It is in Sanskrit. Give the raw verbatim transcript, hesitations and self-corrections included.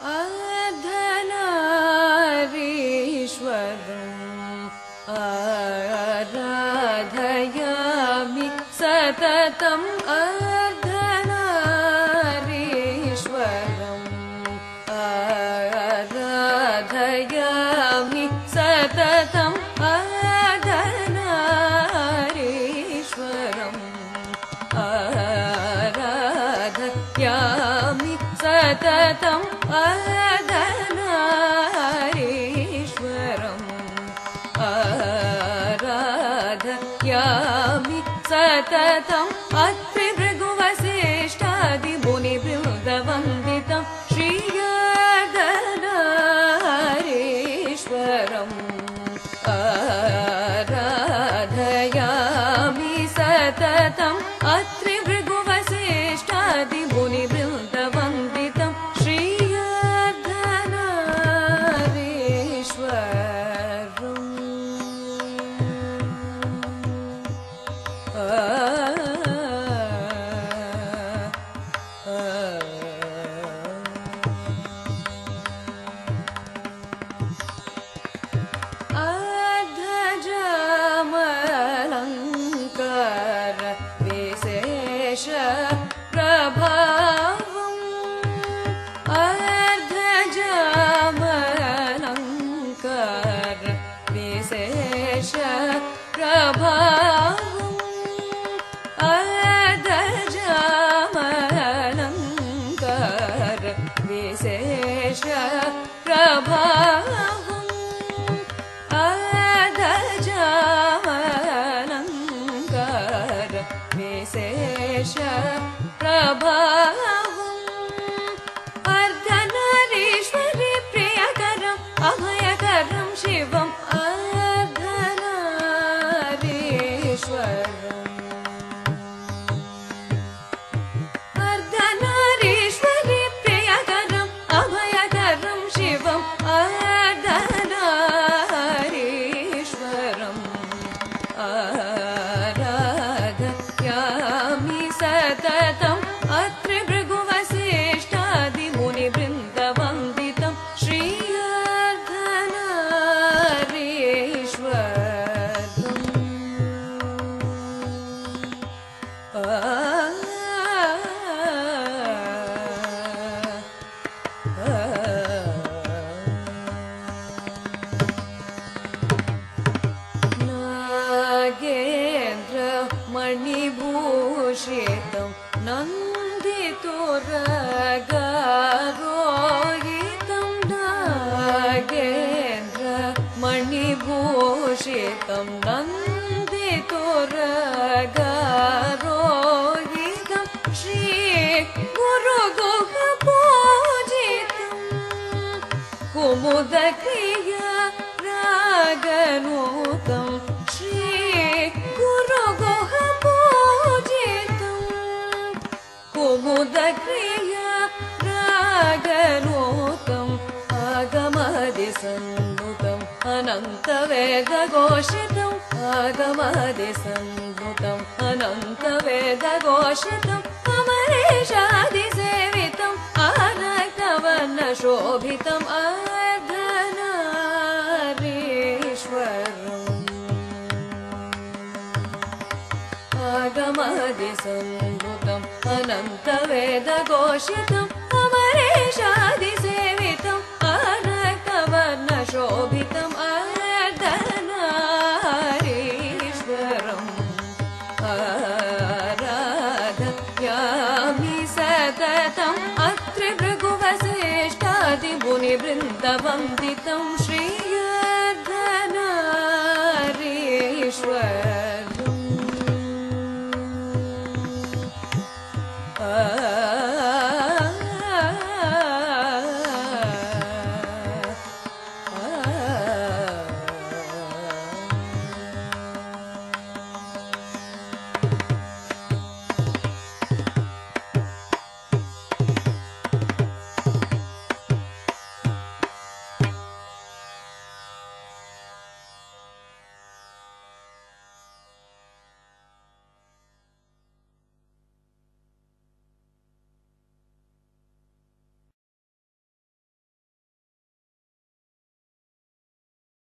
अर्धनारीश्वरम् आराधयामि सततम् अर्धनारीश्वरम् आराधयामि सततम् अर्धनारीश्वरम् आराधयामि सततम् अर्धनारीश्वरम् आराधयामि सततम् अत्रि भृगुवसिष्ठादि मुनिवृन्दवन्दितं श्रीयर्धनारीश्वरम् आराधयामि सततम् अत्रि भृगुवसिष्ठादि मुनिवृन्दवन्दितं अर्धजामलङ्कार विशेष प्रभावम् अर्धजामलङ्कार विशेष प्रभावम् अर्धजामलङ्कार विशेष प्रभावम् अर्धजामलङ्कार विशेष प्रभावम् अर्धनारीश्वरि प्रियकरम् अभयकरं शिवम् अर्धनारीश्वरम् अर्धनारीश्वरि प्रियकरम् अभयकरं शिवम् अर्धनारीश्वरम् आराधयामि सततम् अत्रि भृगुवसिष्ठादि मुनिवृन्दवन्दितं नागेन्द्रमणिभूषितं नन्दितोरगारोहितं नागेन्द्रमणिभूषितं नन्दितोरगारोहितं श्रीगुरुगुहपूजितं कुमुदक्रिया रागनूतं श्रीगुरुगुहपूजितं कुमुदक्रिया रागनूतम् आगमादिसन्नुतम् अनन्तवेदघोषितम् आगमादिसन्नुतम् अनन्तवेदघोषितम् अमरेशादिसेवितम् आनक्तवर्णशोभितम् अर्धनारीश्वरम् आगमादिसन्नुतम् अनन्तवेदघोषितम् अमरेशादिसेवितम् आनक्तवर्णशोभितम् अर्धनारीश्वरम् आराधयामि सततम् अत्रि भृगुवसिष्ठादि मुनिवृन्दवन्दितं